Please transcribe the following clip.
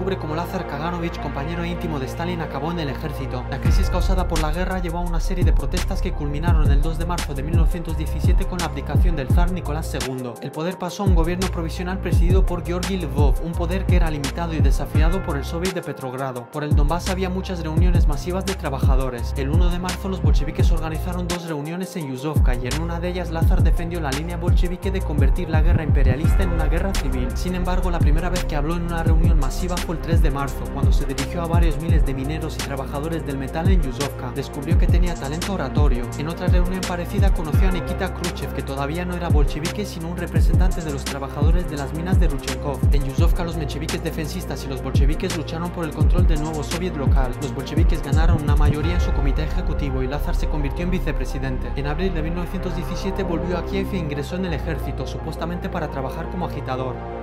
descubre cómo Lazar Kaganovich, compañero íntimo de Stalin, acabó en el ejército. La crisis causada por la guerra llevó a una serie de protestas que culminaron el 2 de marzo de 1917 con la abdicación del zar Nicolás II. El poder pasó a un gobierno provisional presidido por Georgi Lvov, un poder que era limitado y desafiado por el Soviet de Petrogrado. Por el Donbass había muchas reuniones masivas de trabajadores. El 1 de marzo los bolcheviques organizaron dos reuniones en Yuzovka y en una de ellas Lazar defendió la línea bolchevique de convertir la guerra imperialista en una guerra civil. Sin embargo, la primera vez que habló en una reunión masiva fue el 3 de marzo, cuando se dirigió a varios miles de mineros y trabajadores del metal en Yuzovka. Descubrió que tenía talento oratorio. En otra reunión parecida conoció a Nikita Khrushchev, que todavía no era bolchevique sino un representante de los trabajadores de las minas de Ruchenkov. En Yuzovka los mencheviques defensistas y los bolcheviques lucharon por el control del nuevo soviet local. Los bolcheviques ganaron una mayoría en su comité ejecutivo y Lazar se convirtió en vicepresidente. En abril de 1917 volvió a Kiev e ingresó en el ejército, supuestamente para trabajar como agitador.